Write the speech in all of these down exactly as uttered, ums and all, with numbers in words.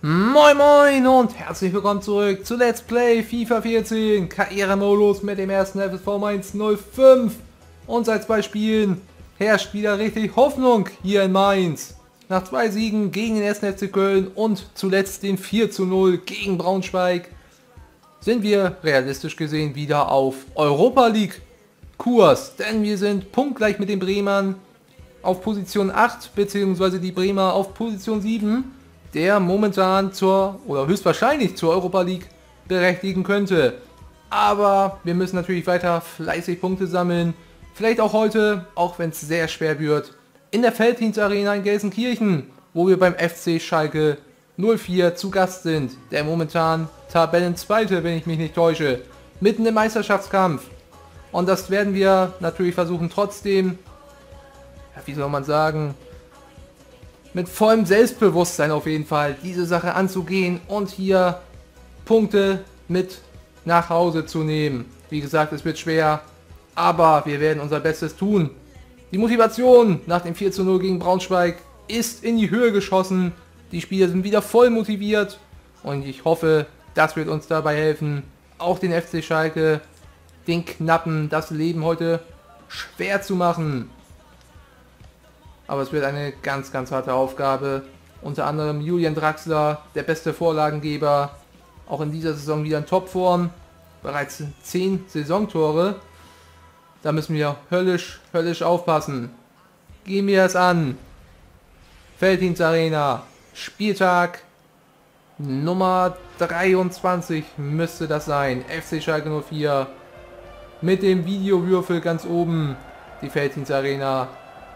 Moin Moin und herzlich willkommen zurück zu Let's Play FIFA vierzehn Karrieremodus mit dem ersten F S V Mainz null fünf. Und seit zwei Spielen herrscht wieder richtig Hoffnung hier in Mainz. Nach zwei Siegen gegen den ersten F C Köln und zuletzt den vier zu null gegen Braunschweig sind wir realistisch gesehen wieder auf Europa League Kurs. Denn wir sind punktgleich mit den Bremern auf Position acht bzw. die Bremer auf Position sieben. Der momentan zur, oder höchstwahrscheinlich zur Europa League berechtigen könnte. Aber wir müssen natürlich weiter fleißig Punkte sammeln. Vielleicht auch heute, auch wenn es sehr schwer wird, in der Veltins Arena in Gelsenkirchen, wo wir beim F C Schalke null vier zu Gast sind. Der momentan Tabellenzweite, wenn ich mich nicht täusche, mitten im Meisterschaftskampf. Und das werden wir natürlich versuchen trotzdem, ja, wie soll man sagen, mit vollem Selbstbewusstsein auf jeden Fall diese Sache anzugehen und hier Punkte mit nach Hause zu nehmen. Wie gesagt, es wird schwer, aber wir werden unser Bestes tun. Die Motivation nach dem vier zu null gegen Braunschweig ist in die Höhe geschossen. Die Spieler sind wieder voll motiviert und ich hoffe, das wird uns dabei helfen, auch den F C Schalke, den Knappen, das Leben heute schwer zu machen. Aber es wird eine ganz, ganz harte Aufgabe. Unter anderem Julian Draxler, der beste Vorlagengeber, auch in dieser Saison wieder in Topform. Bereits zehn Saisontore. Da müssen wir höllisch, höllisch aufpassen. Gehen wir es an. Veltins Arena, Spieltag Nummer dreiundzwanzig müsste das sein. F C Schalke null vier mit dem Videowürfel ganz oben. Die Veltins Arena.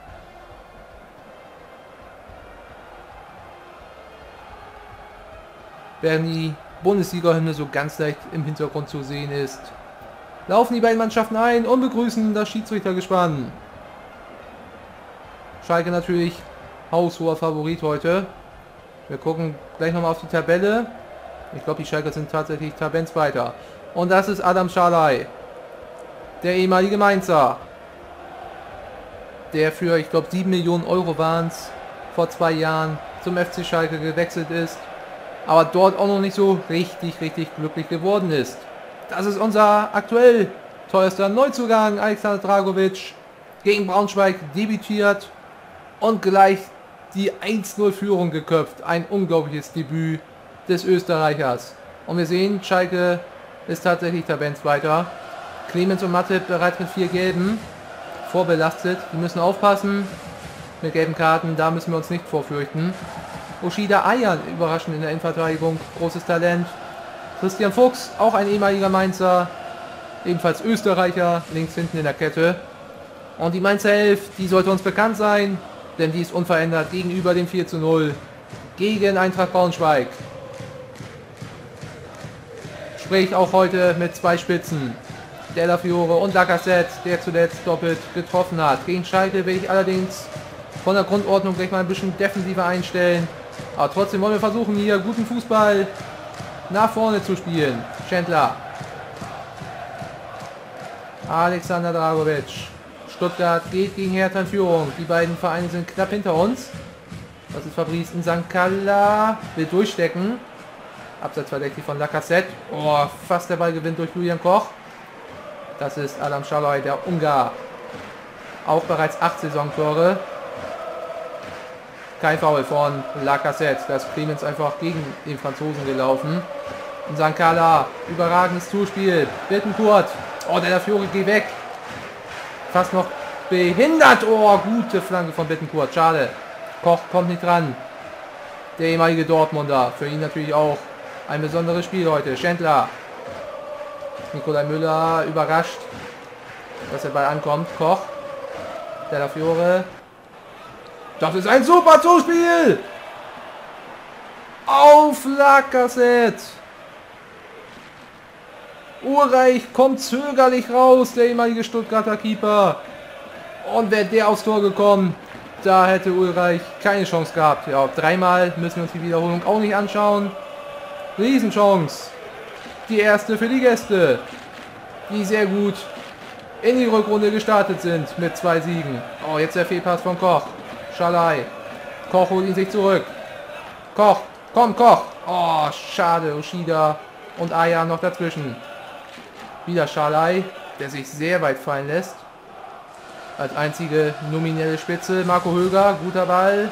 Während die Bundesliga-Hymne so ganz leicht im Hintergrund zu sehen ist, laufen die beiden Mannschaften ein und begrüßen das Schiedsrichtergespann. Schalke natürlich haushoher Favorit heute. Wir gucken gleich nochmal auf die Tabelle. Ich glaube, die Schalker sind tatsächlich Tabellenzweiter. Und das ist Adam Szalai, der ehemalige Mainzer, der für, ich glaube, sieben Millionen Euro waren es, vor zwei Jahren zum F C Schalke gewechselt ist, aber dort auch noch nicht so richtig, richtig glücklich geworden ist. Das ist unser aktuell teuerster Neuzugang, Alexander Dragovic, gegen Braunschweig debütiert und gleich die eins null Führung geköpft. Ein unglaubliches Debüt des Österreichers. Und wir sehen, Schalke ist tatsächlich Tabellenzweiter. Clemens und Matip bereits mit vier Gelben vorbelastet. Die müssen aufpassen mit gelben Karten, da müssen wir uns nicht vorfürchten. Oshida Ayan überraschend in der Innenverteidigung, großes Talent. Christian Fuchs, auch ein ehemaliger Mainzer, ebenfalls Österreicher, links hinten in der Kette. Und die Mainzer elf, die sollte uns bekannt sein, denn die ist unverändert gegenüber dem vier zu null gegen Eintracht Braunschweig. Sprich auch heute mit zwei Spitzen, Della Fiore und Lacazette, der zuletzt doppelt getroffen hat. Gegen Schalke will ich allerdings von der Grundordnung gleich mal ein bisschen defensiver einstellen. Aber trotzdem wollen wir versuchen, hier guten Fußball nach vorne zu spielen. Schindler. Alexander Dragovic. Stuttgart geht gegen Hertha in Führung. Die beiden Vereine sind knapp hinter uns. Das ist Fabrice Nsankala. Will durchstecken. Abseits verdächtig von Lacazette. Oh, fast der Ball gewinnt durch Julian Koch. Das ist Adam Szalai, der Ungar. Auch bereits acht Saisontore. Kein Foul von Lacazette. Da ist Clemens einfach gegen den Franzosen gelaufen. Nsankala, überragendes Zuspiel. Bittencourt. Oh, der Fiore geht weg. Fast noch behindert. Oh, gute Flanke von Bittencourt. Schade. Koch kommt nicht dran. Der ehemalige Dortmunder. Für ihn natürlich auch ein besonderes Spiel heute. Schindler. Nikolai Müller überrascht, dass der Ball ankommt. Koch. Der Fiore. Das ist ein super Zuspiel! Auf Lacazette! Ulreich kommt zögerlich raus, der ehemalige Stuttgarter Keeper. Und wäre der aufs Tor gekommen, da hätte Ulreich keine Chance gehabt. Ja, dreimal müssen wir uns die Wiederholung auch nicht anschauen. Riesenchance. Die erste für die Gäste, die sehr gut in die Rückrunde gestartet sind mit zwei Siegen. Oh, jetzt der Fehlpass von Koch. Szalai. Koch holt ihn sich zurück. Koch Komm, Koch. Oh, schade. Ushida und Aya noch dazwischen. Wieder Schalai, der sich sehr weit fallen lässt. Als einzige nominelle Spitze. Marco Höger, guter Ball.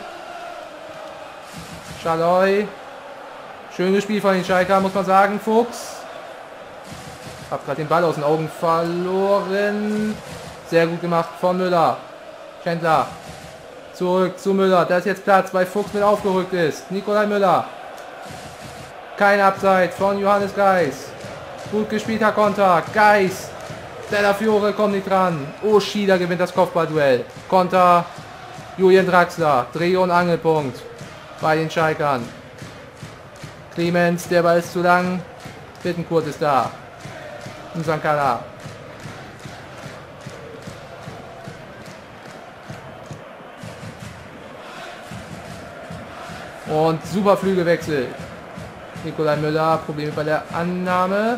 Schalai. Schönes Spiel von den Schalker, muss man sagen. Fuchs. Hab gerade den Ball aus den Augen verloren. Sehr gut gemacht von Müller. Schändler. Zurück zu Müller. Da ist jetzt Platz, weil Fuchs mit aufgerückt ist. Nikolai Müller. Kein Abseits von Johannes Geis. Gut gespielter Konter. Geis. Della Fiore kommt nicht dran. Ushida gewinnt das Kopfballduell. Konter. Julian Draxler. Dreh- und Angelpunkt bei den Schalkern. Clemens, der Ball ist zu lang. Bittenkurt ist da. Und Sankara. Und super Flügelwechsel. Nikolai Müller, Probleme bei der Annahme.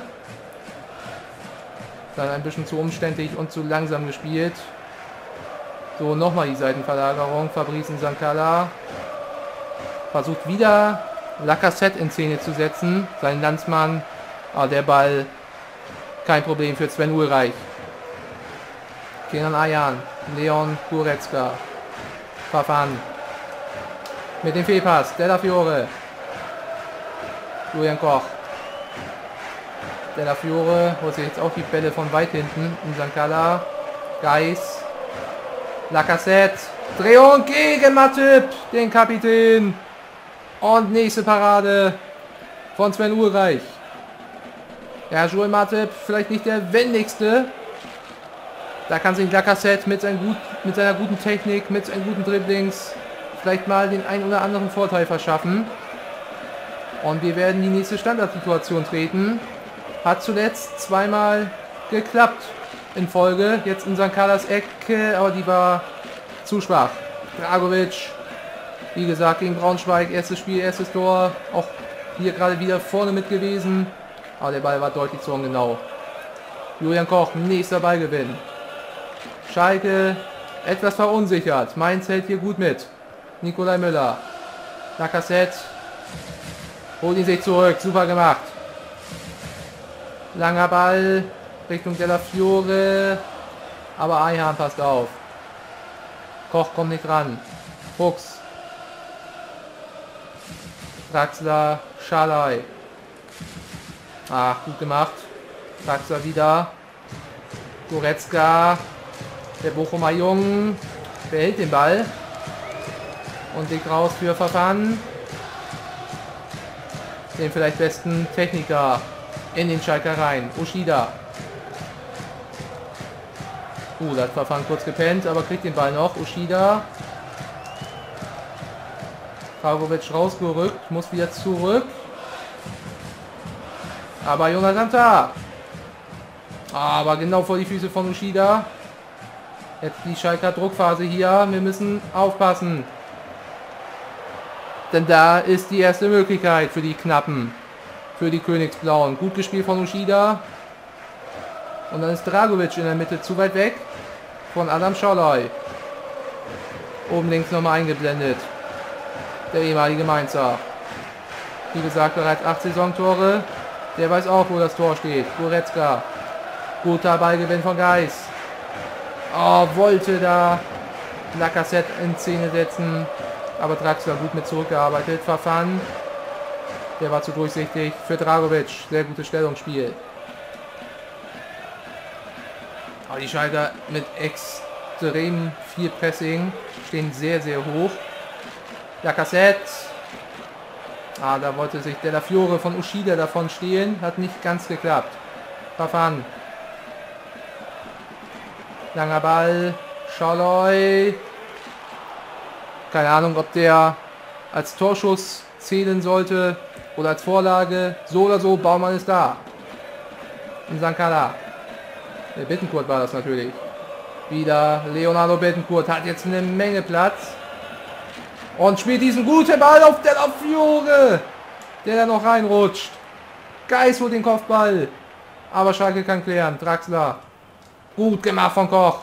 Dann ein bisschen zu umständlich und zu langsam gespielt. So, nochmal die Seitenverlagerung. Fabrice Sankala versucht wieder Lacazette in Szene zu setzen. Sein Landsmann. Aber der Ball kein Problem für Sven Ulreich. Kenan Ayan. Leon Goretzka. Fafan. Mit dem Fehlpass. Della Fiore. Julian Koch. Della Fiore holt sich jetzt auch die Bälle von weit hinten. In Sankala. Geis. Lacazette. Drehung gegen Matip, den Kapitän. Und nächste Parade von Sven Ulreich. Ja, Joel Matip, vielleicht nicht der wendigste. Da kann sich Lacazette mit, sein gut, mit seiner guten Technik, mit seinen guten Dribblings vielleicht mal den einen oder anderen Vorteil verschaffen. Und wir werden die nächste Standardsituation treten. Hat zuletzt zweimal geklappt in Folge. Jetzt in Sankalas Ecke, aber die war zu schwach. Dragovic, wie gesagt, gegen Braunschweig, erstes Spiel, erstes Tor. Auch hier gerade wieder vorne mit gewesen. Aber der Ball war deutlich zu ungenau. Julian Koch, nächster Ballgewinn. Schalke etwas verunsichert. Mainz hält hier gut mit. Nikolai Müller. Lacazette. Holt ihn sich zurück. Super gemacht. Langer Ball Richtung Della Fiore. Aber Ayhan passt auf. Koch kommt nicht ran. Fuchs. Draxler. Schalai. Ach, gut gemacht. Draxler wieder. Goretzka. Der Bochumer Jung behält den Ball. Und legt raus für Fafan. Den vielleicht besten Techniker in den Schalker rein. Ushida. Uh, da hat Fafan kurz gepennt, aber kriegt den Ball noch. Ushida. Dragovic rausgerückt, muss wieder zurück. Aber Jonathan Tah. Aber genau vor die Füße von Ushida. Jetzt die Schalker Druckphase hier. Wir müssen aufpassen. Denn da ist die erste Möglichkeit für die Knappen. Für die Königsblauen. Gut gespielt von Ushida. Und dann ist Dragovic in der Mitte zu weit weg. Von Adam Schalai. Oben links nochmal eingeblendet. Der ehemalige Mainzer. Wie gesagt, bereits acht Saisontore. Der weiß auch, wo das Tor steht. Goretzka. Guter Ballgewinn von Geis. Oh, wollte da Lacazette in Szene setzen. Aber Draxler gut mit zurückgearbeitet. Fafan. Der war zu durchsichtig für Dragovic. Sehr gutes Stellungsspiel. Aber die Schalker mit extrem viel Pressing stehen sehr, sehr hoch. Lacazette. Ah, da wollte sich Della Fiore von Ushida davon stehlen. Hat nicht ganz geklappt. Fafan. Langer Ball. Schalai. Keine Ahnung, ob der als Torschuss zählen sollte oder als Vorlage. So oder so, Baumann ist da. In Sankala. Der Bittenkurt war das natürlich. Wieder Leonardo Bittenkurt hat jetzt eine Menge Platz. Und spielt diesen guten Ball auf Della Fiore, der da noch reinrutscht. Geis holt den Kopfball. Aber Schalke kann klären. Draxler. Gut gemacht von Koch.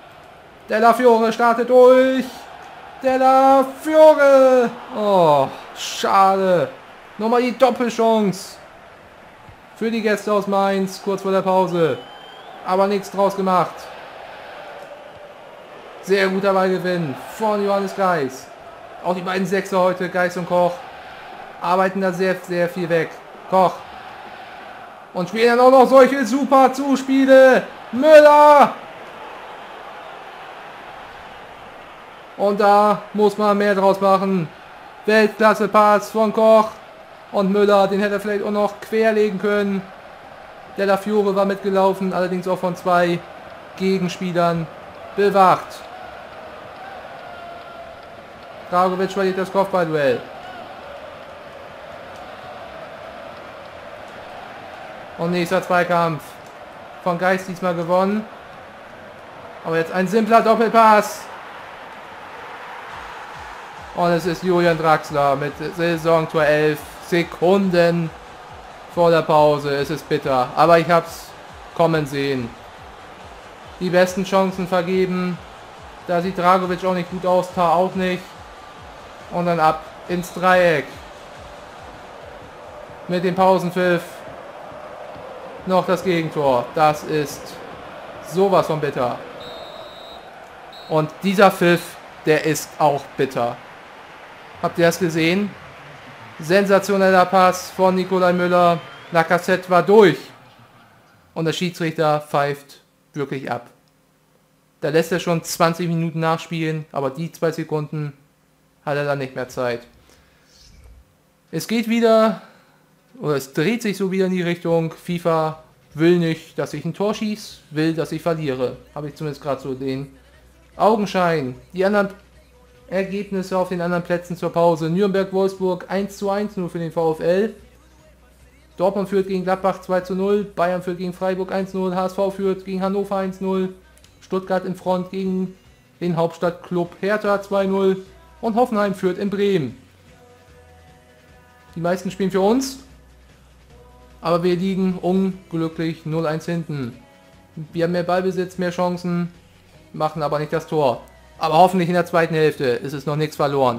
Della Fiore startet durch. Della Fiore. Oh, Schade. Nochmal die Doppelchance. Für die Gäste aus Mainz, kurz vor der Pause. Aber nichts draus gemacht. Sehr guter Ballgewinn von Johannes Geis. Auch die beiden Sechser heute, Geis und Koch, arbeiten da sehr, sehr viel weg. Koch. Und spielen dann auch noch solche super Zuspiele. Müller. Und da muss man mehr draus machen. Weltklasse Pass von Koch. Und Müller, den hätte er vielleicht auch noch querlegen können. Della Fiore war mitgelaufen, allerdings auch von zwei Gegenspielern bewacht. Dragovic verliert das Kopfballduell. Und nächster Zweikampf. Von Geist diesmal gewonnen. Aber jetzt ein simpler Doppelpass. Und es ist Julian Draxler mit Saisontor elf Sekunden vor der Pause. Es ist bitter, aber ich habe es kommen sehen. Die besten Chancen vergeben. Da sieht Dragovic auch nicht gut aus, Tar auch nicht. Und dann ab ins Dreieck. Mit dem Pausenpfiff noch das Gegentor. Das ist sowas von bitter. Und dieser Pfiff, der ist auch bitter. Habt ihr das gesehen? Sensationeller Pass von Nikolai Müller. Lacazette war durch. Und der Schiedsrichter pfeift wirklich ab. Da lässt er schon zwanzig Minuten nachspielen, aber die zwei Sekunden hat er dann nicht mehr Zeit. Es geht wieder, oder es dreht sich so wieder in die Richtung, FIFA will nicht, dass ich ein Tor schieße, will, dass ich verliere. Habe ich zumindest gerade so den Augenschein. Die anderen Ergebnisse auf den anderen Plätzen zur Pause. Nürnberg-Wolfsburg eins zu eins nur für den VfL. Dortmund führt gegen Gladbach zwei zu null. Bayern führt gegen Freiburg eins zu null. H S V führt gegen Hannover eins zu null. Stuttgart in Front gegen den Hauptstadtklub Hertha zwei zu null. Und Hoffenheim führt in Bremen. Die meisten spielen für uns. Aber wir liegen unglücklich null eins hinten. Wir haben mehr Ballbesitz, mehr Chancen. Machen aber nicht das Tor. Aber hoffentlich in der zweiten Hälfte ist es noch nichts verloren.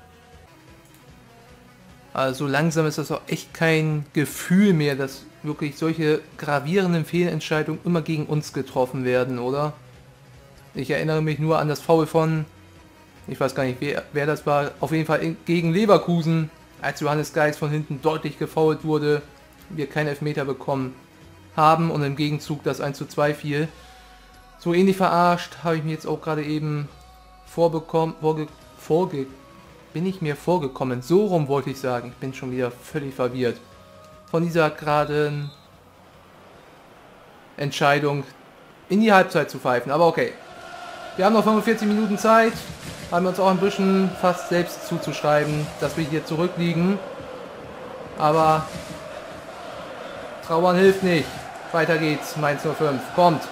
Also langsam ist das auch echt kein Gefühl mehr, dass wirklich solche gravierenden Fehlentscheidungen immer gegen uns getroffen werden, oder? Ich erinnere mich nur an das Foul von, ich weiß gar nicht wer, wer das war, auf jeden Fall in, gegen Leverkusen, als Johannes Geis von hinten deutlich gefoult wurde, wir keinen Elfmeter bekommen haben und im Gegenzug das eins zu zwei fiel. So ähnlich verarscht habe ich mir jetzt auch gerade eben vorbekommen, vorge, vorge, bin ich mir vorgekommen, so rum wollte ich sagen, ich bin schon wieder völlig verwirrt, von dieser geraden Entscheidung in die Halbzeit zu pfeifen, aber okay. Wir haben noch fünfundvierzig Minuten Zeit, haben uns auch ein bisschen fast selbst zuzuschreiben, dass wir hier zurückliegen, aber Trauern hilft nicht, weiter geht's, Mainz null fünf, kommt.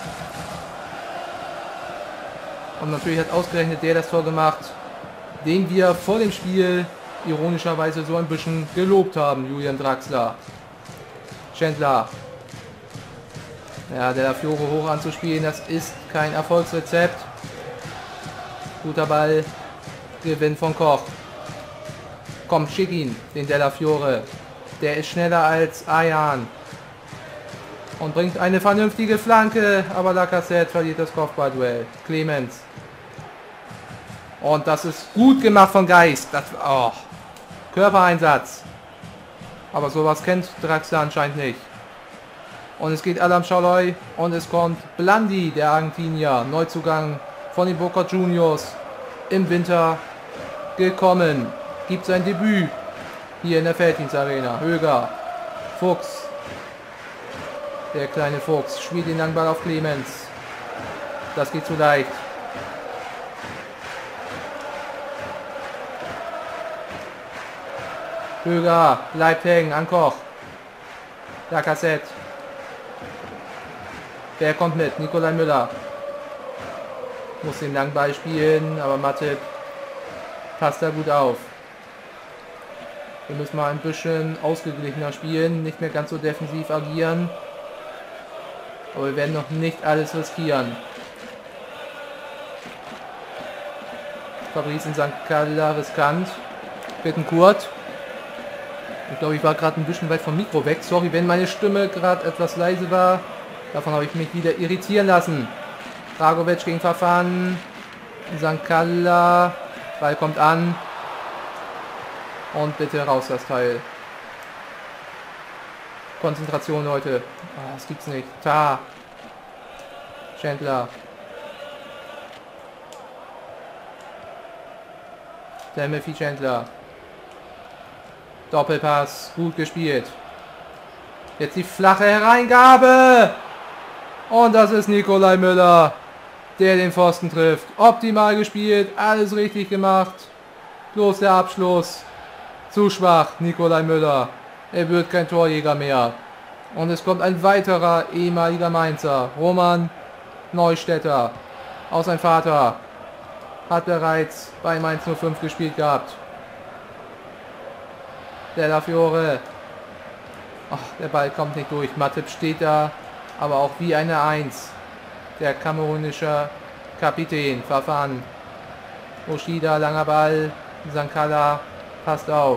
Und natürlich hat ausgerechnet der das Tor gemacht, den wir vor dem Spiel ironischerweise so ein bisschen gelobt haben, Julian Draxler. Schindler. Ja, der Fiore hoch anzuspielen, das ist kein Erfolgsrezept. Guter Ball, Gewinn von Koch. Komm, schick ihn, den Della Fiore. Der ist schneller als Ayan. Und bringt eine vernünftige Flanke, aber Lacazette verliert das Kopfballduell. Clemens. Und das ist gut gemacht von Geist. Das, oh, Körpereinsatz. Aber sowas kennt Draxler anscheinend nicht. Und es geht Adam Schalloy und es kommt Blandi, der Argentinier. Neuzugang von den Boca Juniors. Im Winter gekommen. Gibt sein Debüt hier in der Felddienstarena. Höger. Fuchs. Der kleine Fuchs spielt den Langball auf Clemens. Das geht zu leicht. Höger bleibt hängen an Koch. Lacazette. Wer kommt mit? Nikolai Müller. Muss den Langball spielen, aber Matip passt da gut auf. Wir müssen mal ein bisschen ausgeglichener spielen, nicht mehr ganz so defensiv agieren. Aber wir werden noch nicht alles riskieren. Fabrice in Sankt Kalla riskant. Bittenkurt. Ich glaube, ich war gerade ein bisschen weit vom Mikro weg. Sorry, wenn meine Stimme gerade etwas leise war. Davon habe ich mich wieder irritieren lassen. Dragovic gegen Fafan. Sankala. Ball kommt an. Und bitte raus das Teil. Konzentration, Leute. Oh, das gibt's nicht. Ta. Chandler. Timothy Chandler. Doppelpass. Gut gespielt. Jetzt die flache Hereingabe. Und das ist Nikolai Müller, der den Pfosten trifft. Optimal gespielt. Alles richtig gemacht. Bloß der Abschluss. Zu schwach, Nikolai Müller. Er wird kein Torjäger mehr. Und es kommt ein weiterer ehemaliger Mainzer. Roman Neustädter. Auch sein Vater hat bereits bei Mainz null fünf gespielt gehabt. Della Fiore. Ach, der Ball kommt nicht durch. Matip steht da, aber auch wie eine Eins. Der kamerunische Kapitän. Fafan. Oshida, langer Ball. Sankala passt auf.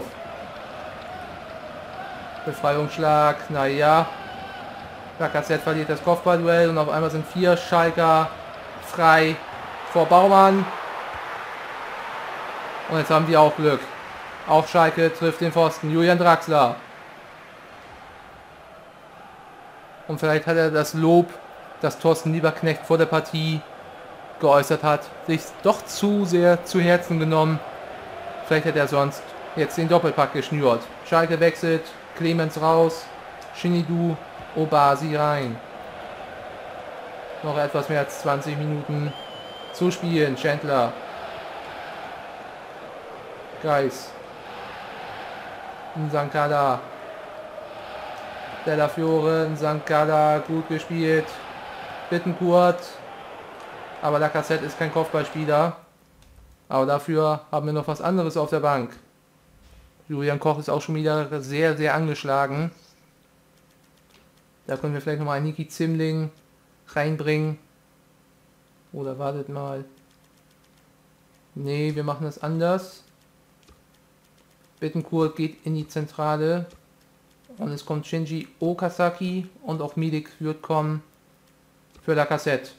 Befreiungsschlag, naja. Lacazette verliert das Kopfballduell und auf einmal sind vier Schalker frei vor Baumann. Und jetzt haben wir auch Glück. Auch Schalke trifft den Pfosten. Julian Draxler. Und vielleicht hat er das Lob, das Thorsten Lieberknecht vor der Partie geäußert hat, sich doch zu sehr zu Herzen genommen. Vielleicht hätte er sonst jetzt den Doppelpack geschnürt. Schalke wechselt. Clemens raus. Shinnidu, Obasi rein. Noch etwas mehr als zwanzig Minuten zu spielen. Chandler. Geis. Sankala. Della Fiore. Sankala. Gut gespielt. Bittenkurt. Aber Lacazette ist kein Kopfballspieler. Aber dafür haben wir noch was anderes auf der Bank. Julian Koch ist auch schon wieder sehr, sehr angeschlagen. Da können wir vielleicht nochmal einen Niki Zimling reinbringen. Oder wartet mal. Nee, wir machen das anders. Bittenkurt geht in die Zentrale. Und es kommt Shinji Okazaki. Und auch Milik wird kommen für Lacazette.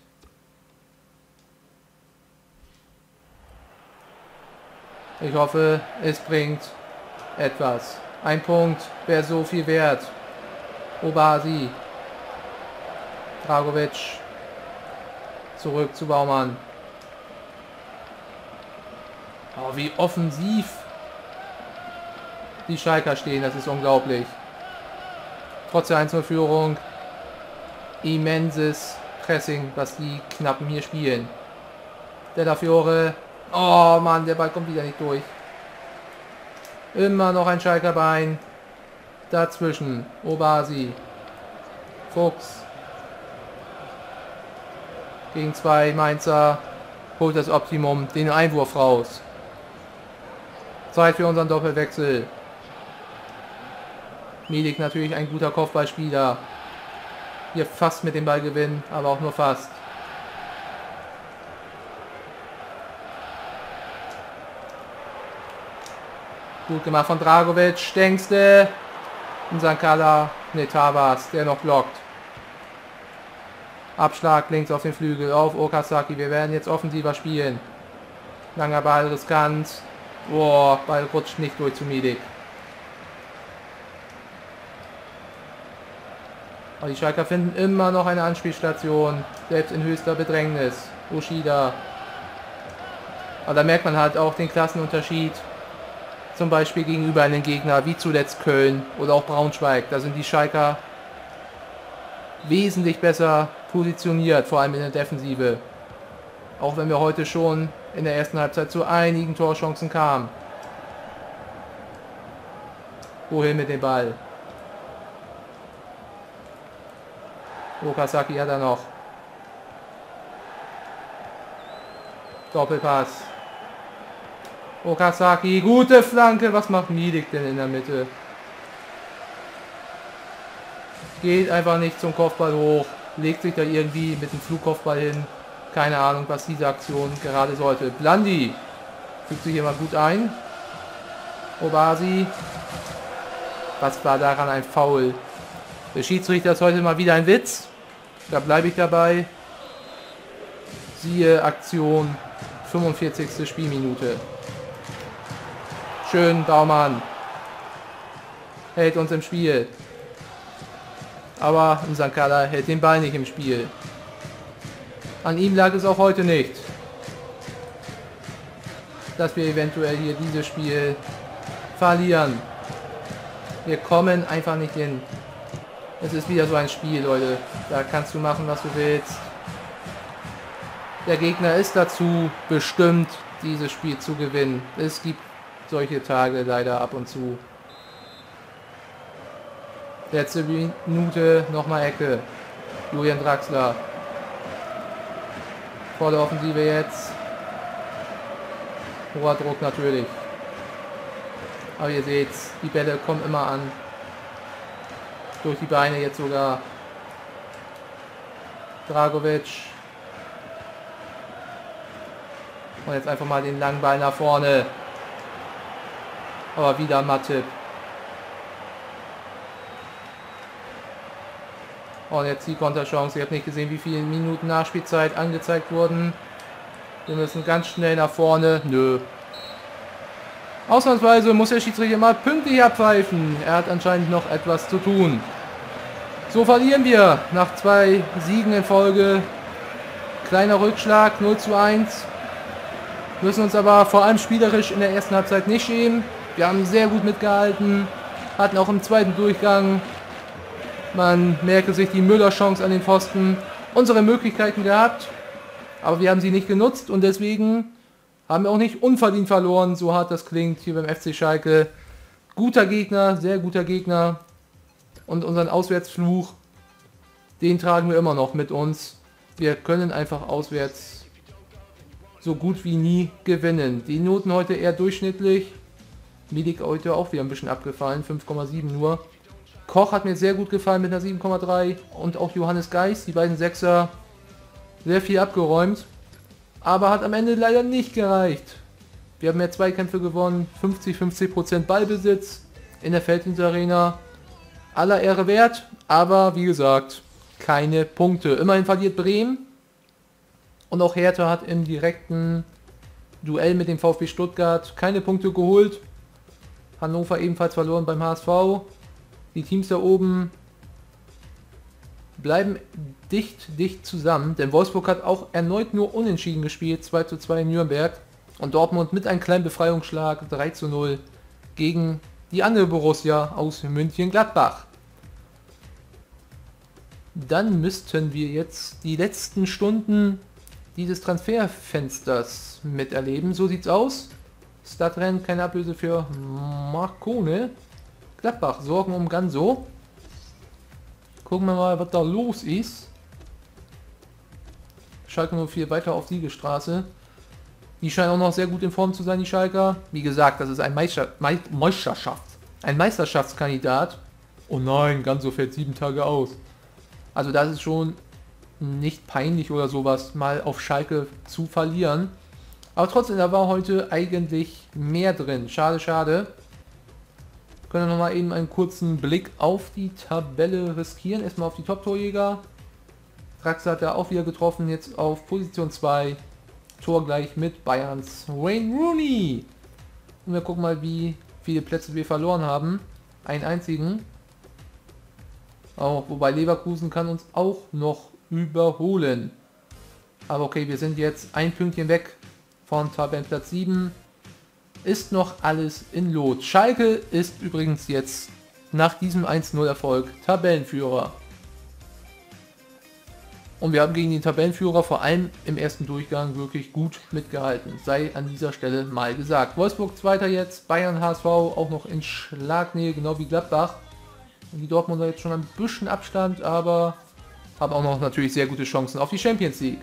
Ich hoffe, es bringt etwas. Ein Punkt wäre so viel wert. Obasi. Dragovic. Zurück zu Baumann. Oh, wie offensiv die Schalker stehen, das ist unglaublich. Trotz der eins null Führung. Immenses Pressing, was die Knappen hier spielen. Della Fiore. Oh Mann, der Ball kommt wieder nicht durch. Immer noch ein Schalker Bein. Dazwischen. Obasi. Fuchs. Gegen zwei Mainzer. Holt das Optimum. Den Einwurf raus. Zeit für unseren Doppelwechsel. Milik natürlich ein guter Kopfballspieler. Hier fast mit dem Ball gewinnen, aber auch nur fast. Gut gemacht von Dragovic. Stengste. Und Sankala. Ne, Tavas, der noch blockt. Abschlag links auf den Flügel auf Okazaki. Wir werden jetzt offensiver spielen. Langer Ball, riskant. Boah, Ball rutscht nicht durch zu Milik. Aber die Schalker finden immer noch eine Anspielstation. Selbst in höchster Bedrängnis. Oshida. Aber da merkt man halt auch den Klassenunterschied. Zum Beispiel gegenüber einem Gegner wie zuletzt Köln oder auch Braunschweig. Da sind die Schalker wesentlich besser positioniert, vor allem in der Defensive. Auch wenn wir heute schon in der ersten Halbzeit zu einigen Torchancen kamen. Wohin mit dem Ball? Okazaki hat er noch. Doppelpass. Okazaki, gute Flanke. Was macht Milik denn in der Mitte? Geht einfach nicht zum Kopfball hoch. Legt sich da irgendwie mit dem Flugkopfball hin. Keine Ahnung, was diese Aktion gerade sollte. Blandi fügt sich immer gut ein. Obasi. Was war daran ein Foul? Der Schiedsrichter ist heute mal wieder ein Witz. Da bleibe ich dabei. Siehe Aktion fünfundvierzigste Spielminute. Schön, Baumann. Hält uns im Spiel. Aber unser Kader hält den Ball nicht im Spiel. An ihm lag es auch heute nicht, dass wir eventuell hier dieses Spiel verlieren. Wir kommen einfach nicht hin. Es ist wieder so ein Spiel, Leute. Da kannst du machen, was du willst. Der Gegner ist dazu bestimmt, dieses Spiel zu gewinnen. Es gibt solche Tage leider ab und zu. Letzte Minute, nochmal Ecke. Julian Draxler. Vor der Offensive jetzt. Hoher Druck natürlich. Aber ihr seht, die Bälle kommen immer an. Durch die Beine jetzt sogar. Dragovic. Und jetzt einfach mal den langen Ball nach vorne. Aber wieder Matip. Und jetzt die Konterchance. Ich habe nicht gesehen, wie viele Minuten Nachspielzeit angezeigt wurden. Wir müssen ganz schnell nach vorne. Nö. Ausnahmsweise muss der Schiedsrichter mal pünktlich abpfeifen. Er hat anscheinend noch etwas zu tun. So verlieren wir nach zwei Siegen in Folge. Kleiner Rückschlag, null zu eins. Müssen uns aber vor allem spielerisch in der ersten Halbzeit nicht schämen. Wir haben sehr gut mitgehalten. Hatten auch im zweiten Durchgang, man merke sich die Müller-Chance an den Pfosten, unsere Möglichkeiten gehabt. Aber wir haben sie nicht genutzt und deswegen haben wir auch nicht unverdient verloren, so hart das klingt hier beim F C Schalke. Guter Gegner, sehr guter Gegner. Und unseren Auswärtsfluch, den tragen wir immer noch mit uns. Wir können einfach auswärts so gut wie nie gewinnen. Die Noten heute eher durchschnittlich. Milik heute auch wieder ein bisschen abgefallen, fünf Komma sieben nur. Koch hat mir sehr gut gefallen mit einer sieben Komma drei und auch Johannes Geis, die beiden Sechser, sehr viel abgeräumt. Aber hat am Ende leider nicht gereicht. Wir haben mehr Zweikämpfe gewonnen, fünfzig fünfzig Prozent Ballbesitz in der Felddienst-Arena. Aller Ehre wert, aber wie gesagt, keine Punkte. Immerhin verliert Bremen und auch Hertha hat im direkten Duell mit dem VfB Stuttgart keine Punkte geholt. Hannover ebenfalls verloren beim H S V. Die Teams da oben bleiben dicht, dicht zusammen, denn Wolfsburg hat auch erneut nur unentschieden gespielt, zwei zu zwei in Nürnberg. Und Dortmund mit einem kleinen Befreiungsschlag, drei zu null gegen die andere Borussia aus München-Gladbach. Dann müssten wir jetzt die letzten Stunden dieses Transferfensters miterleben. So sieht's aus. Stadtrennen, keine Ablöse für Marcone. Gladbach, Sorgen um Ganso. Gucken wir mal, was da los ist. Schalke null vier weiter auf Siegestraße. Die scheinen auch noch sehr gut in Form zu sein, die Schalker. Wie gesagt, das ist ein Meister, Me Meisterschaft, ein Meisterschaftskandidat. Oh nein, Ganso fällt sieben Tage aus. Also das ist schon nicht peinlich oder sowas, mal auf Schalke zu verlieren. Aber trotzdem, da war heute eigentlich mehr drin. Schade, schade. Können wir nochmal eben einen kurzen Blick auf die Tabelle riskieren. Erstmal auf die Top-Torjäger. Draxler hat ja auch wieder getroffen, jetzt auf Position zwei. Tor gleich mit Bayerns Wayne Rooney. Und wir gucken mal, wie viele Plätze wir verloren haben. Einen einzigen. Auch, wobei Leverkusen kann uns auch noch überholen. Aber okay, wir sind jetzt ein Pünktchen weg von Tabellenplatz sieben. Ist noch alles in Lot. Schalke ist übrigens jetzt nach diesem eins null Erfolg Tabellenführer. Und wir haben gegen den Tabellenführer vor allem im ersten Durchgang wirklich gut mitgehalten. Sei an dieser Stelle mal gesagt. Wolfsburg zweiter jetzt, Bayern, H S V auch noch in Schlagnähe, genau wie Gladbach. Und die Dortmunder jetzt schon ein bisschen Abstand, aber haben auch noch natürlich sehr gute Chancen auf die Champions League.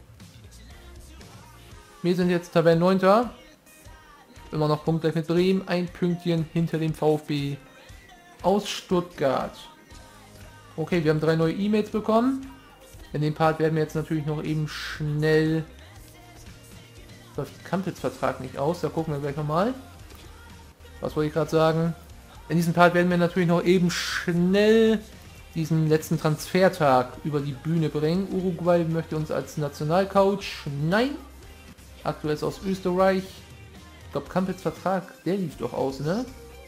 Wir sind jetzt Tabellenneunter. Immer noch punktgleich mit Bremen, ein Pünktchen hinter dem VfB aus Stuttgart. Okay, wir haben drei neue E-Mails bekommen. In dem Part werden wir jetzt natürlich noch eben schnell... Läuft Kampitz Vertrag nicht aus, da gucken wir gleich nochmal. Was wollte ich gerade sagen? In diesem Part werden wir natürlich noch eben schnell diesen letzten Transfertag über die Bühne bringen. Uruguay möchte uns als Nationalcoach. Nein. Aktuell ist aus Österreich. Ich glaube, Campels Vertrag, der lief doch aus, ne?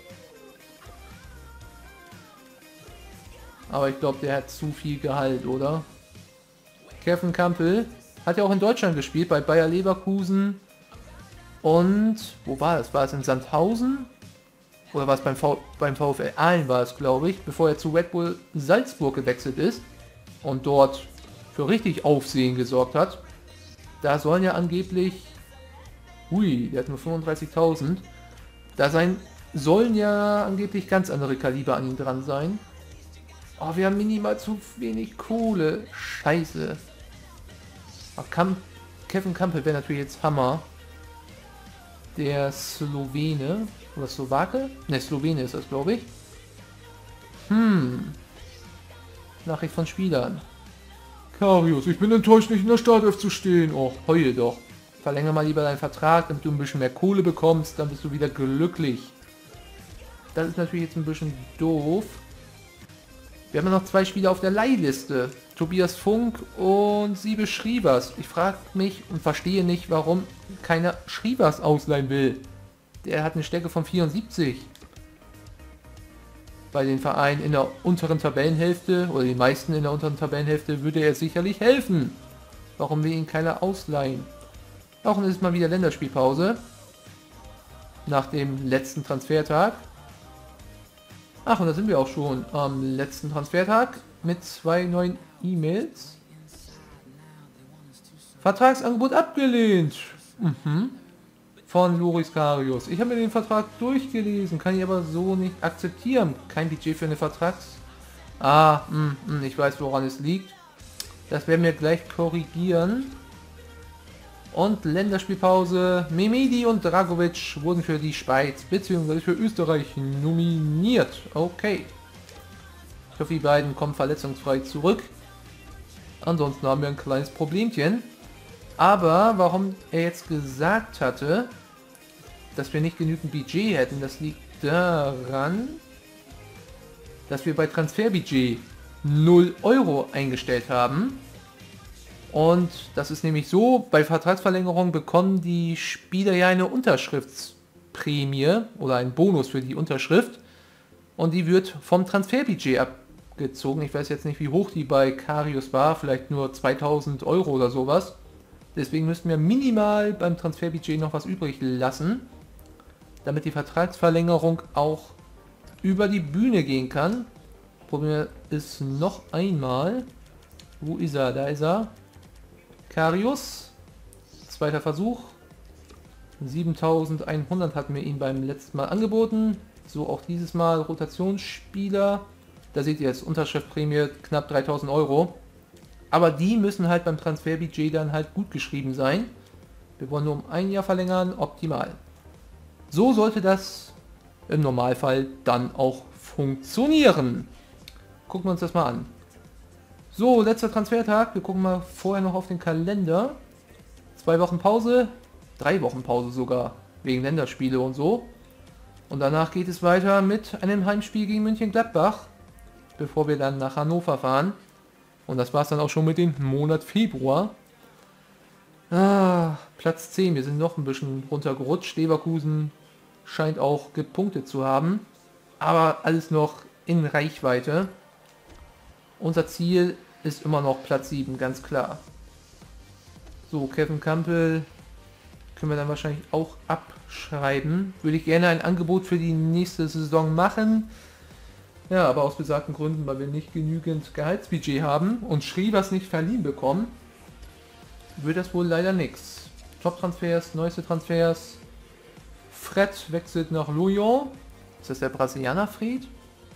Aber ich glaube, der hat zu viel Gehalt, oder? Kevin Campbell hat ja auch in Deutschland gespielt, bei Bayer Leverkusen. Und wo war das? War es in Sandhausen? Oder war es beim, v beim VfL Aalen war es, glaube ich, bevor er zu Red Bull Salzburg gewechselt ist und dort für richtig Aufsehen gesorgt hat. Da sollen ja angeblich, hui, der hat nur fünfunddreißigtausend, da sein, sollen ja angeblich ganz andere Kaliber an ihm dran sein. Oh, wir haben minimal zu wenig Kohle. Scheiße. Ach, Kamp Kevin Campbell wäre natürlich jetzt Hammer. Der Slowene. Oder Slowake? Ne, Slowene ist das, glaube ich. Hm. Nachricht von Spielern. Karius, ich bin enttäuscht, nicht in der Startelf zu stehen. Oh, heule doch. Verlängere mal lieber deinen Vertrag, damit du ein bisschen mehr Kohle bekommst. Dann bist du wieder glücklich. Das ist natürlich jetzt ein bisschen doof. Wir haben ja noch zwei Spieler auf der Leihliste. Tobias Funk und Siebe Schrivers. Ich frage mich und verstehe nicht, warum keiner Schrivers ausleihen will. Der hat eine Stärke von vierundsiebzig. Bei den Vereinen in der unteren Tabellenhälfte oder die meisten in der unteren Tabellenhälfte würde er sicherlich helfen. Warum will ihn keiner ausleihen? Auch ist mal wieder Länderspielpause. Nach dem letzten Transfertag. Ach, und da sind wir auch schon am letzten Transfertag mit zwei neuen E-Mails. Vertragsangebot abgelehnt. Mhm. Von Loris Karius. Ich habe mir den Vertrag durchgelesen, kann ich aber so nicht akzeptieren. Kein Budget für eine Vertrags... Ah, mh, mh, ich weiß, woran es liegt. Das werden wir gleich korrigieren. Und Länderspielpause. Memedi und Dragovic wurden für die Schweiz bzw. für Österreich nominiert. Okay. Ich hoffe, die beiden kommen verletzungsfrei zurück. Ansonsten haben wir ein kleines Problemchen. Aber warum er jetzt gesagt hatte, dass wir nicht genügend Budget hätten, das liegt daran, dass wir bei Transferbudget null Euro eingestellt haben. Und das ist nämlich so, bei Vertragsverlängerung bekommen die Spieler ja eine Unterschriftsprämie oder einen Bonus für die Unterschrift. Und die wird vom Transferbudget abgezogen. Ich weiß jetzt nicht, wie hoch die bei Karius war, vielleicht nur zweitausend Euro oder sowas. Deswegen müssten wir minimal beim Transferbudget noch was übrig lassen, damit die Vertragsverlängerung auch über die Bühne gehen kann. Probieren wir es noch einmal. Wo ist er? Da ist er. Karius, zweiter Versuch, siebentausendeinhundert hatten wir ihn beim letzten Mal angeboten, so auch dieses Mal Rotationsspieler, da seht ihr jetzt Unterschriftprämie knapp dreitausend Euro, aber die müssen halt beim Transferbudget dann halt gut geschrieben sein, wir wollen nur um ein Jahr verlängern, optimal. So sollte das im Normalfall dann auch funktionieren. Gucken wir uns das mal an. So, letzter Transfertag. Wir gucken mal vorher noch auf den Kalender. Zwei Wochen Pause, drei Wochen Pause sogar, wegen Länderspiele und so. Und danach geht es weiter mit einem Heimspiel gegen Mönchengladbach, bevor wir dann nach Hannover fahren. Und das war es dann auch schon mit dem Monat Februar. Ah, Platz zehn, wir sind noch ein bisschen runtergerutscht. Leverkusen scheint auch gepunktet zu haben. Aber alles noch in Reichweite. Unser Ziel ist immer noch Platz sieben, ganz klar. So, Kevin Campbell können wir dann wahrscheinlich auch abschreiben. Würde ich gerne ein Angebot für die nächste Saison machen. Ja, aber aus besagten Gründen, weil wir nicht genügend Gehaltsbudget haben und Schrivers nicht verliehen bekommen, wird das wohl leider nichts. Top-Transfers, neueste Transfers. Fred wechselt nach Lyon. Ist das der Brasilianer Fred?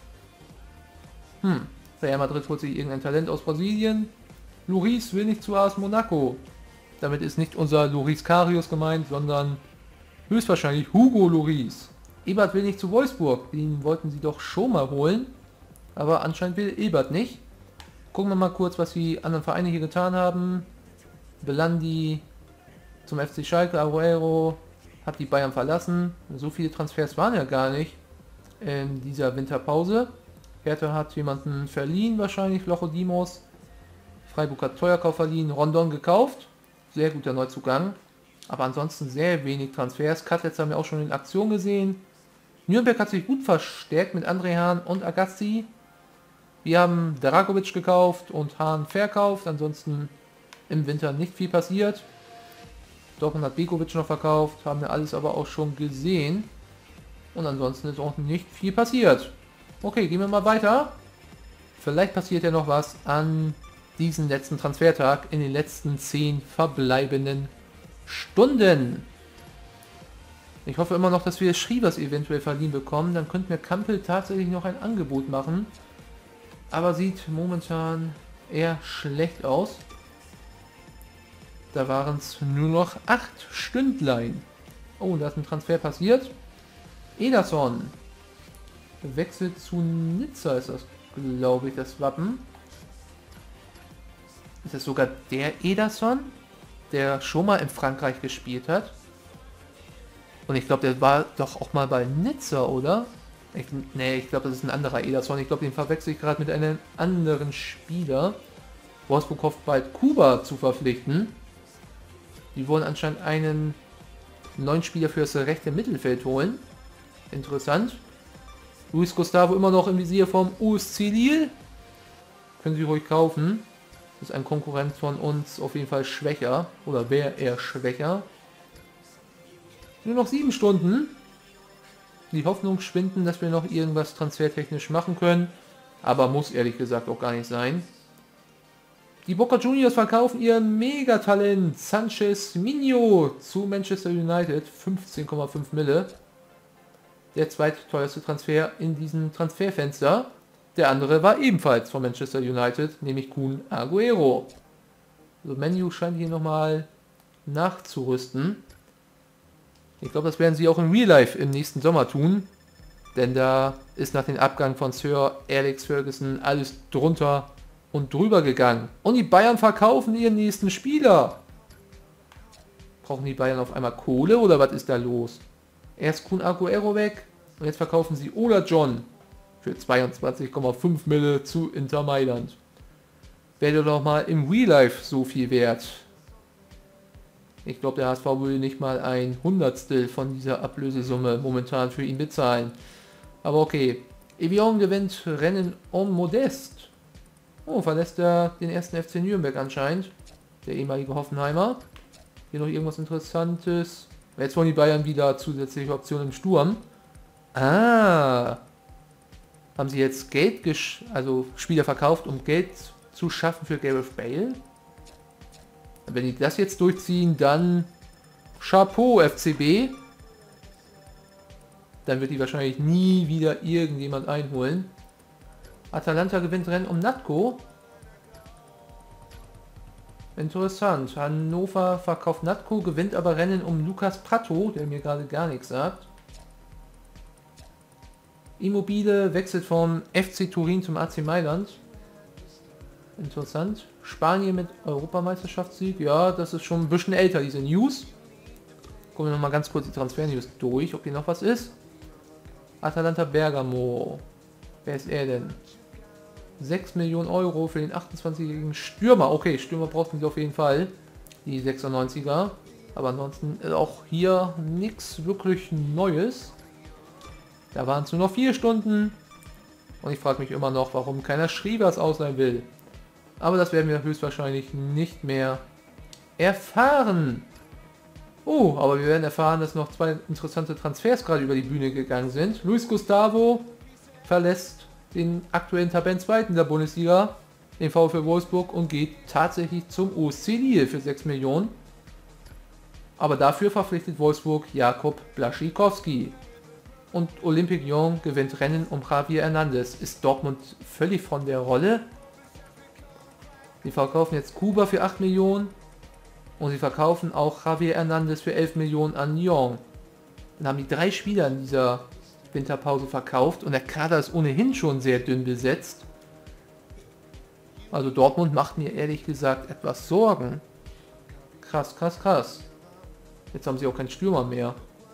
Hm. Real Madrid holt sich irgendein Talent aus Brasilien. Loris will nicht zu A S Monaco. Damit ist nicht unser Loris Karius gemeint, sondern höchstwahrscheinlich Hugo Loris. Ebert will nicht zu Wolfsburg. Den wollten sie doch schon mal holen. Aber anscheinend will Ebert nicht. Gucken wir mal kurz, was die anderen Vereine hier getan haben. Belandi zum F C Schalke, Aguero, hat die Bayern verlassen. So viele Transfers waren ja gar nicht in dieser Winterpause. Hertha hat jemanden verliehen, wahrscheinlich Lochodimos. Freiburg hat Teuerkauf verliehen, Rondon gekauft. Sehr guter Neuzugang. Aber ansonsten sehr wenig Transfers. Katlitz haben wir auch schon in Aktion gesehen. Nürnberg hat sich gut verstärkt mit André Hahn und Agassi. Wir haben Dragovic gekauft und Hahn verkauft. Ansonsten im Winter nicht viel passiert. Dortmund hat Begovic noch verkauft. Haben wir alles aber auch schon gesehen. Und ansonsten ist auch nicht viel passiert. Okay, gehen wir mal weiter. Vielleicht passiert ja noch was an diesem letzten Transfertag in den letzten zehn verbleibenden Stunden. Ich hoffe immer noch, dass wir Schriebers eventuell verliehen bekommen. Dann könnten wir Kampel tatsächlich noch ein Angebot machen. Aber sieht momentan eher schlecht aus. Da waren es nur noch acht Stündlein. Oh, da ist ein Transfer passiert. Ederson wechselt zu Nizza, ist das, glaube ich, das Wappen. Ist das sogar der Ederson, der schon mal in Frankreich gespielt hat? Und ich glaube, der war doch auch mal bei Nizza, oder? Ich, nee, ich glaube, das ist ein anderer Ederson. Ich glaube, den verwechsel ich gerade mit einem anderen Spieler. Wolfsburg hofft bald Kuba zu verpflichten. Die wollen anscheinend einen neuen Spieler für das rechte Mittelfeld holen. Interessant. Luis Gustavo immer noch im Visier vom U S C Lille. Können Sie ruhig kaufen. Das ist ein Konkurrent von uns, auf jeden Fall schwächer. Oder wäre er schwächer. Nur noch sieben Stunden. Die Hoffnung schwinden, dass wir noch irgendwas transfertechnisch machen können. Aber muss ehrlich gesagt auch gar nicht sein. Die Boca Juniors verkaufen ihr Megatalent Sanchez Minho zu Manchester United. fünfzehn Komma fünf Mille. Der zweitteuerste Transfer in diesem Transferfenster. Der andere war ebenfalls von Manchester United, nämlich Kun Agüero. Also Menu scheint hier nochmal nachzurüsten. Ich glaube, das werden sie auch in Real Life im nächsten Sommer tun. Denn da ist nach dem Abgang von Sir Alex Ferguson alles drunter und drüber gegangen. Und die Bayern verkaufen ihren nächsten Spieler. Brauchen die Bayern auf einmal Kohle oder was ist da los? Erst Kun Agüero weg und jetzt verkaufen sie Ola John für zweiundzwanzig Komma fünf Mille zu Inter Mailand. Wäre doch mal im Real Life so viel wert. Ich glaube, der H S V will nicht mal ein Hundertstel von dieser Ablösesumme momentan für ihn bezahlen. Aber okay. Evian gewinnt Rennen um Modest. Oh, verlässt er den ersten F C Nürnberg anscheinend. Der ehemalige Hoffenheimer. Hier noch irgendwas Interessantes. Jetzt wollen die Bayern wieder zusätzliche Optionen im Sturm. Ah. Haben sie jetzt Geld, gesch also Spieler verkauft, um Geld zu schaffen für Gareth Bale? Wenn die das jetzt durchziehen, dann Chapeau F C B. Dann wird die wahrscheinlich nie wieder irgendjemand einholen. Atalanta gewinnt Rennen um Natko. Interessant. Hannover verkauft Natko, gewinnt aber Rennen um Lucas Pratto, der mir gerade gar nichts sagt. Immobile wechselt vom F C Turin zum A C Mailand. Interessant. Spanien mit Europameisterschaftssieg. Ja, das ist schon ein bisschen älter, diese News. Gucken wir nochmal ganz kurz die Transfer-News durch, ob hier noch was ist. Atalanta Bergamo. Wer ist er denn? sechs Millionen Euro für den achtundzwanzigjährigen Stürmer. Okay, Stürmer brauchten sie auf jeden Fall. Die sechsundneunziger. Aber ansonsten auch hier nichts wirklich Neues. Da waren es nur noch vier Stunden. Und ich frage mich immer noch, warum keiner Schriebers ausleihen will. Aber das werden wir höchstwahrscheinlich nicht mehr erfahren. Oh, aber wir werden erfahren, dass noch zwei interessante Transfers gerade über die Bühne gegangen sind. Luis Gustavo verlässt den aktuellen Tabellenzweiten der Bundesliga, den VfL Wolfsburg, und geht tatsächlich zum U S C Lille für sechs Millionen. Aber dafür verpflichtet Wolfsburg Jakub Blaszczykowski. Und Olympique Lyon gewinnt Rennen um Javier Hernandez. Ist Dortmund völlig von der Rolle? Sie verkaufen jetzt Kuba für acht Millionen und sie verkaufen auch Javier Hernandez für elf Millionen an Lyon. Dann haben die drei Spieler in dieser Winterpause verkauft und der Kader ist ohnehin schon sehr dünn besetzt. Also Dortmund macht mir ehrlich gesagt etwas Sorgen. Krass, krass, krass. Jetzt haben sie auch keinen Stürmer mehr.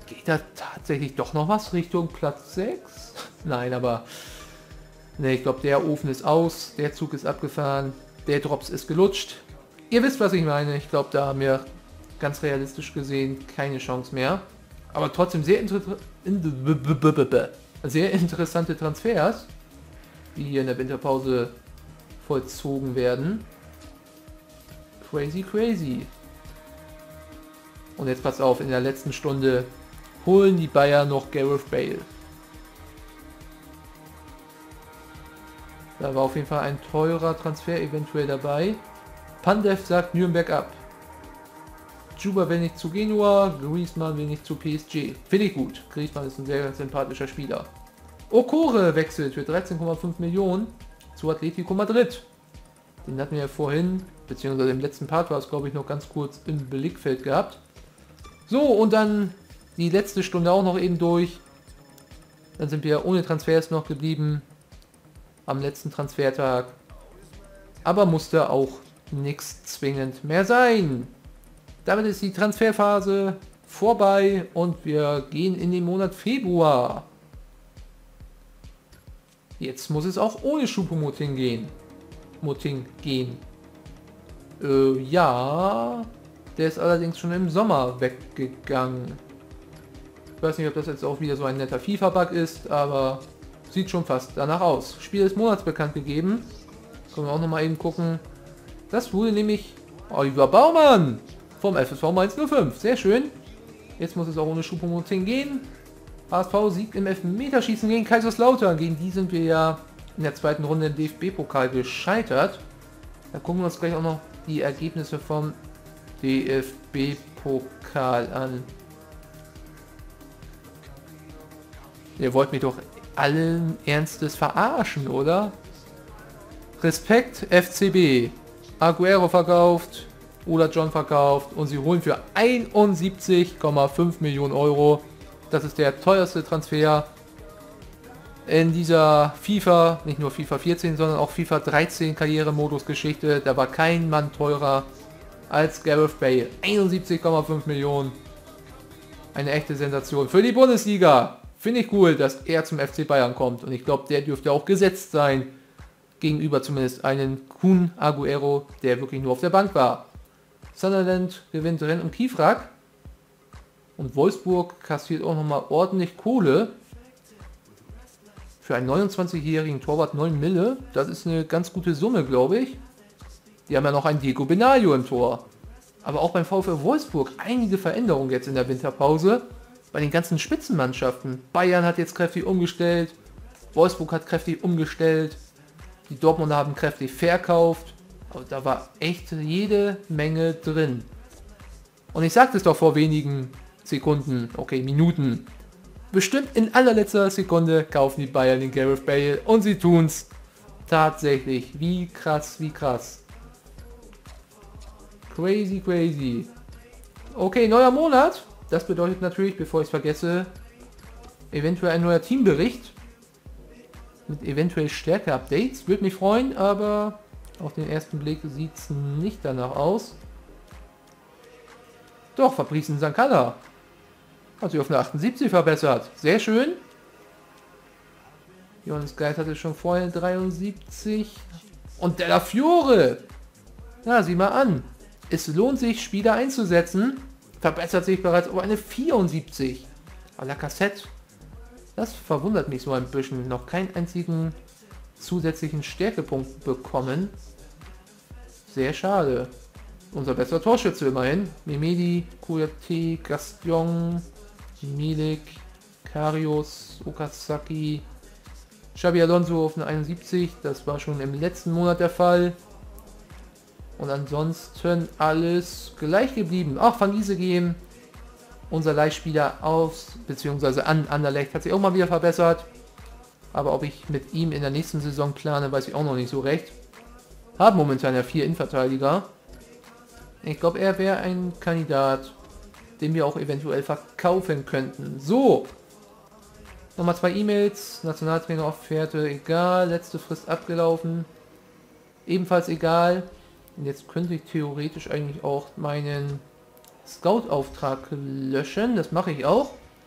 geht da tatsächlich doch noch was Richtung Platz sechs? Nein, aber ne, ich glaube, der Ofen ist aus, der Zug ist abgefahren, der Drops ist gelutscht. Ihr wisst, was ich meine. Ich glaube, da haben wir ganz realistisch gesehen keine Chance mehr. Aber trotzdem sehr, inter sehr interessante Transfers, die hier in der Winterpause vollzogen werden. Crazy, crazy. Und jetzt passt auf, in der letzten Stunde holen die Bayern noch Gareth Bale. Da war auf jeden Fall ein teurer Transfer eventuell dabei. Pandev sagt Nürnberg ab. Juba will nicht zu Genua, Griezmann will nicht zu P S G. Finde ich gut. Griezmann ist ein sehr sympathischer Spieler. Okore wechselt für dreizehn Komma fünf Millionen zu Atletico Madrid. Den hatten wir ja vorhin, beziehungsweise im letzten Part war es, glaube ich, noch ganz kurz im Blickfeld gehabt. So, und dann die letzte Stunde auch noch eben durch. Dann sind wir ohne Transfers noch geblieben am letzten Transfertag. Aber musste auch nichts zwingend mehr sein. Damit ist die Transferphase vorbei und wir gehen in den Monat Februar. Jetzt muss es auch ohne Choupo-Moting gehen. Moting gehen. Äh, ja... Der ist allerdings schon im Sommer weggegangen. Ich weiß nicht, ob das jetzt auch wieder so ein netter FIFA-Bug ist, aber sieht schon fast danach aus. Spiel des Monats bekannt gegeben. Können wir auch nochmal eben gucken. Das wurde nämlich Oliver Baumann vom F S V Mainz null fünf. Sehr schön. Jetzt muss es auch ohne Choupo-Moting gehen. H S V siegt im Elfmeterschießen gegen Kaiserslautern. Gegen die sind wir ja in der zweiten Runde im D F B-Pokal gescheitert. Da gucken wir uns gleich auch noch die Ergebnisse vom D F B-Pokal an. Ihr wollt mich doch allen Ernstes verarschen, oder? Respekt, F C B. Aguero verkauft, Ola John verkauft und sie holen für einundsiebzig Komma fünf Millionen Euro. Das ist der teuerste Transfer in dieser FIFA, nicht nur FIFA vierzehn, sondern auch FIFA dreizehn Karrieremodus-Geschichte. Da war kein Mann teurer als Gareth Bale. einundsiebzig Komma fünf Millionen. Eine echte Sensation für die Bundesliga. Finde ich cool, dass er zum F C Bayern kommt. Und ich glaube, der dürfte auch gesetzt sein. Gegenüber zumindest einen Kun Aguero, der wirklich nur auf der Bank war. Sunderland gewinnt Rennes und Kiefrak. Und Wolfsburg kassiert auch nochmal ordentlich Kohle. Für einen neunundzwanzigjährigen Torwart neun Mille. Das ist eine ganz gute Summe, glaube ich. Die haben ja noch einen Diego Benaglio im Tor. Aber auch beim VfL Wolfsburg einige Veränderungen jetzt in der Winterpause. Bei den ganzen Spitzenmannschaften. Bayern hat jetzt kräftig umgestellt. Wolfsburg hat kräftig umgestellt. Die Dortmunder haben kräftig verkauft. Aber da war echt jede Menge drin. Und ich sagte es doch vor wenigen Sekunden, okay, Minuten. Bestimmt in allerletzter Sekunde kaufen die Bayern den Gareth Bale. Und sie tun's tatsächlich. Wie krass, wie krass. Crazy, crazy. Okay, neuer Monat. Das bedeutet natürlich, bevor ich es vergesse, eventuell ein neuer Teambericht. Mit eventuell Stärke-Updates. Würde mich freuen, aber auf den ersten Blick sieht es nicht danach aus. Doch, Fabrice Sankala hat sich auf eine achtundsiebzig verbessert. Sehr schön. Johannes Geis hatte schon vorher dreiundsiebzig. Und Della Fiore. Na, sieh mal an. Es lohnt sich, Spieler einzusetzen. Verbessert sich bereits auf eine vierundsiebzig. A la Cassette. Das verwundert mich so ein bisschen. Noch keinen einzigen zusätzlichen Stärkepunkt bekommen. Sehr schade. Unser bester Torschütze immerhin. Memedi, Kouyaté, Gaston, Milik, Karius, Okazaki, Xabi Alonso auf eine einundsiebzig. Das war schon im letzten Monat der Fall. Und ansonsten alles gleich geblieben. Auch Van Gisegem, unser Leihspieler aus, beziehungsweise an Anderlecht, hat sich auch mal wieder verbessert. Aber ob ich mit ihm in der nächsten Saison plane, weiß ich auch noch nicht so recht. Haben momentan ja vier Innenverteidiger. Ich glaube, er wäre ein Kandidat, den wir auch eventuell verkaufen könnten. So. Nochmal zwei E-Mails. Nationaltrainer-Offerte, egal. Letzte Frist abgelaufen. Ebenfalls egal. Und jetzt könnte ich theoretisch eigentlich auch meinen Scout-Auftrag löschen. Das mache ich auch.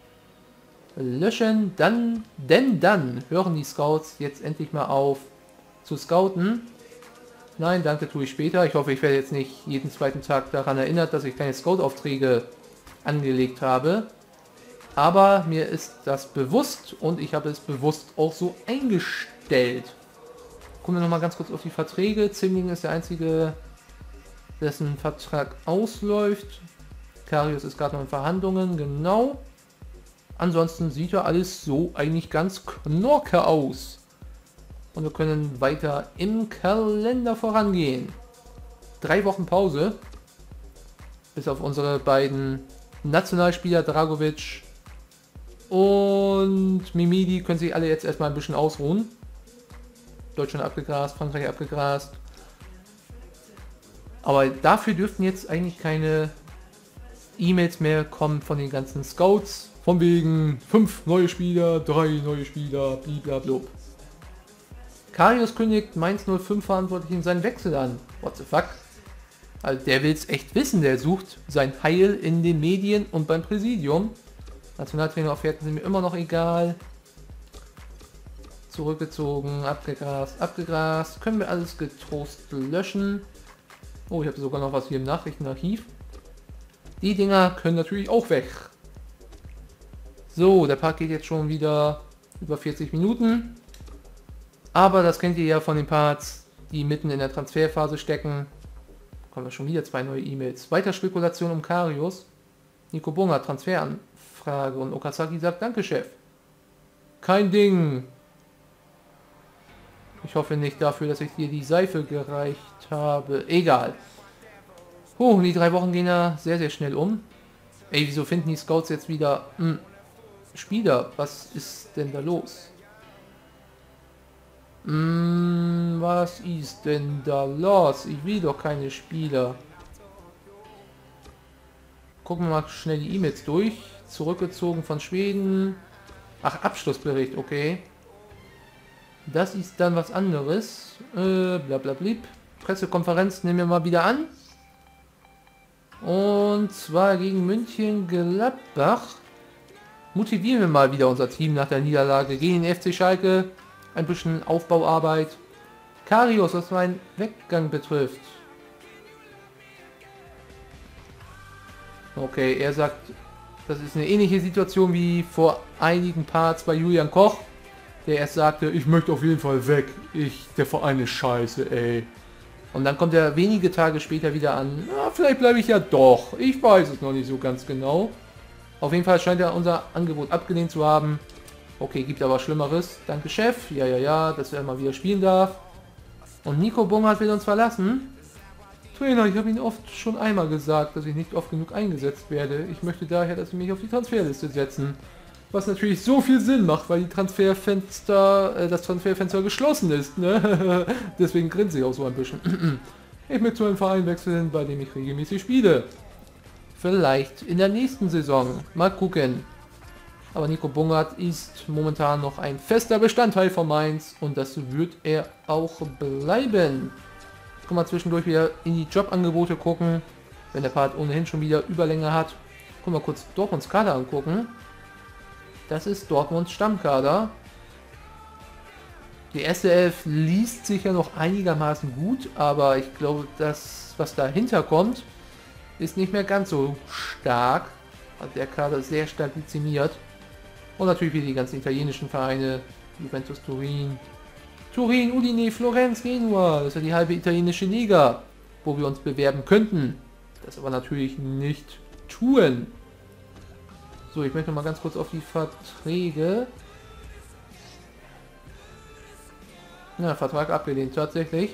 löschen. Dann, denn dann hören die Scouts jetzt endlich mal auf zu scouten. Nein, danke, tue ich später. Ich hoffe, ich werde jetzt nicht jeden zweiten Tag daran erinnert, dass ich keine Scout-Aufträge angelegt habe. Aber mir ist das bewusst und ich habe es bewusst auch so eingestellt. Gucken wir nochmal ganz kurz auf die Verträge. Zimling ist der einzige, dessen Vertrag ausläuft. Karius ist gerade noch in Verhandlungen, genau. Ansonsten sieht ja alles so eigentlich ganz knorke aus. Und wir können weiter im Kalender vorangehen. Drei Wochen Pause. Bis auf unsere beiden Nationalspieler Dragovic und Mimidi können sich alle jetzt erstmal ein bisschen ausruhen. Deutschland abgegrast, Frankreich abgegrast. Aber dafür dürften jetzt eigentlich keine E-Mails mehr kommen von den ganzen Scouts. Von wegen fünf neue Spieler, drei neue Spieler, blablabla. Karius kündigt Mainz null fünf Verantwortlichen seinen Wechsel an. What the fuck? Also der will es echt wissen, der sucht sein Heil in den Medien und beim Präsidium. Nationaltrainer-Offerten sind mir immer noch egal. Zurückgezogen, abgegrast, abgegrast. Können wir alles getrost löschen. Oh, ich habe sogar noch was hier im Nachrichtenarchiv. Die Dinger können natürlich auch weg. So, der Part geht jetzt schon wieder über vierzig Minuten. Aber das kennt ihr ja von den Parts, die mitten in der Transferphase stecken. Kommen wir schon wieder zwei neue E-Mails. Weiter Spekulation um Karius. Nico Bunga, Transferanfrage und Okazaki sagt, danke Chef. Kein Ding. Ich hoffe nicht dafür, dass ich dir die Seife gereicht habe. Egal. Oh, die drei Wochen gehen ja sehr, sehr schnell um. Ey, wieso finden die Scouts jetzt wieder hm, Spieler? Was ist denn da los? Hm, was ist denn da los? Ich will doch keine Spieler. Gucken wir mal schnell die E-Mails durch. Zurückgezogen von Schweden. Ach, Abschlussbericht, okay. Das ist dann was anderes. Äh, blablabla. Pressekonferenz nehmen wir mal wieder an. Und zwar gegen München Gladbach. Motivieren wir mal wieder unser Team nach der Niederlage gegen den F C Schalke. Ein bisschen Aufbauarbeit. Karius, was meinen Weggang betrifft. Okay, er sagt, das ist eine ähnliche Situation wie vor einigen Parts bei Julian Koch, der erst sagte, ich möchte auf jeden Fall weg. Ich, der Verein ist scheiße, ey. Und dann kommt er wenige Tage später wieder an, na, vielleicht bleibe ich ja doch. Ich weiß es noch nicht so ganz genau. Auf jeden Fall scheint er unser Angebot abgelehnt zu haben. Okay, gibt aber Schlimmeres. Danke, Chef. Ja, ja, ja, dass er mal wieder spielen darf. Und Nico Bungert will uns verlassen. Trainer, ich habe Ihnen oft schon einmal gesagt, dass ich nicht oft genug eingesetzt werde. Ich möchte daher, dass Sie mich auf die Transferliste setzen. Was natürlich so viel Sinn macht, weil die Transferfenster, äh, das Transferfenster geschlossen ist. Ne? Deswegen grinse ich auch so ein bisschen. Ich möchte zu einem Verein wechseln, bei dem ich regelmäßig spiele. Vielleicht in der nächsten Saison. Mal gucken. Aber Nico Bungert ist momentan noch ein fester Bestandteil von Mainz und das wird er auch bleiben. Guck mal zwischendurch wieder in die Jobangebote gucken, wenn der Part ohnehin schon wieder Überlänge hat. Guck mal kurz Dortmunds Kader angucken. Das ist Dortmunds Stammkader. Die erste Elf liest sich ja noch einigermaßen gut, aber ich glaube, das, was dahinter kommt, ist nicht mehr ganz so stark. Also der Kader ist sehr stark dezimiert. Und natürlich wieder die ganzen italienischen Vereine, Juventus Turin, Turin, Udine, Florenz, Genua, das ist ja die halbe italienische Liga, wo wir uns bewerben könnten. Das aber natürlich nicht tun. So, ich möchte mal ganz kurz auf die Verträge. Na, Vertrag abgelehnt tatsächlich.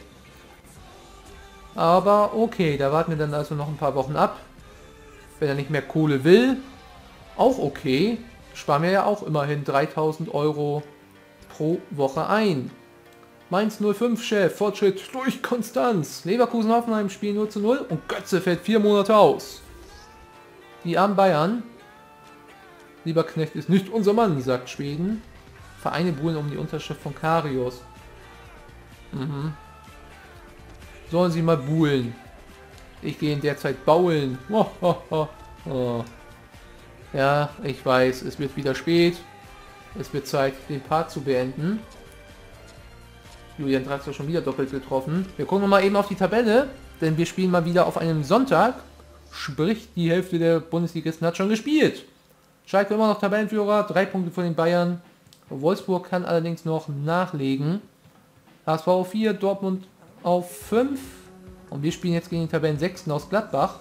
Aber okay, da warten wir dann also noch ein paar Wochen ab. Wenn er nicht mehr Kohle will, auch okay. Sparen wir ja auch immerhin dreitausend Euro pro Woche ein. Mainz null fünf Chef, Fortschritt durch Konstanz. Leverkusen Hoffenheim spielen null zu null und Götze fällt vier Monate aus. Die armen Bayern. Lieberknecht ist nicht unser Mann, sagt Schweden. Vereine buhlen um die Unterschrift von Karius. Mhm. Sollen sie mal buhlen. Ich gehe in der Zeit baulen. Oh, oh, oh, oh. Ja, ich weiß, es wird wieder spät. Es wird Zeit, den Part zu beenden. Julian Draxler schon wieder doppelt getroffen. Wir gucken mal eben auf die Tabelle, denn wir spielen mal wieder auf einem Sonntag. Sprich, die Hälfte der Bundesligisten hat schon gespielt. Schalke immer noch Tabellenführer, drei Punkte vor den Bayern. Wolfsburg kann allerdings noch nachlegen. H S V auf vier, Dortmund auf fünf. Und wir spielen jetzt gegen den Tabellensechsten aus Gladbach.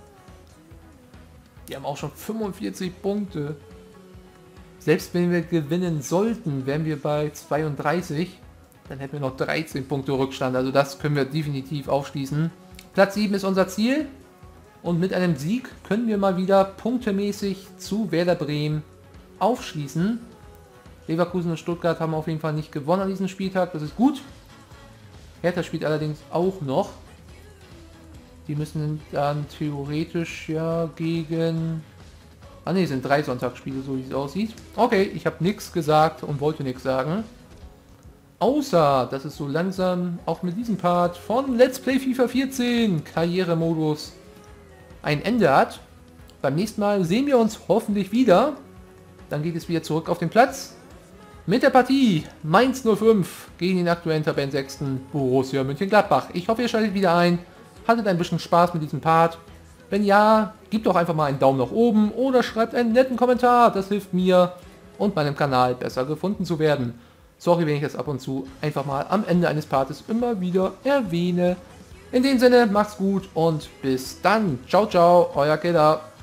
Die haben auch schon fünfundvierzig Punkte. Selbst wenn wir gewinnen sollten, wären wir bei zweiunddreißig. Dann hätten wir noch dreizehn Punkte Rückstand. Also das können wir definitiv aufschließen. Platz sieben ist unser Ziel. Und mit einem Sieg können wir mal wieder punktemäßig zu Werder Bremen aufschließen. Leverkusen und Stuttgart haben auf jeden Fall nicht gewonnen an diesem Spieltag. Das ist gut. Hertha spielt allerdings auch noch. Die müssen dann theoretisch ja gegen... Ah ne, sind drei Sonntagsspiele, so wie es aussieht. Okay, ich habe nichts gesagt und wollte nichts sagen. Außer, dass es so langsam auch mit diesem Part von Let's Play FIFA vierzehn Karrieremodus ein Ende hat. Beim nächsten Mal sehen wir uns hoffentlich wieder. Dann geht es wieder zurück auf den Platz. Mit der Partie Mainz null fünf gegen den aktuellen Tabellensechsten Borussia Mönchengladbach. Ich hoffe, ihr schaltet wieder ein. Hattet ein bisschen Spaß mit diesem Part. Wenn ja, gebt doch einfach mal einen Daumen nach oben oder schreibt einen netten Kommentar. Das hilft mir und meinem Kanal besser gefunden zu werden. Sorry, wenn ich das ab und zu einfach mal am Ende eines Partes immer wieder erwähne. In dem Sinne, macht's gut und bis dann. Ciao, ciao, euer Killer.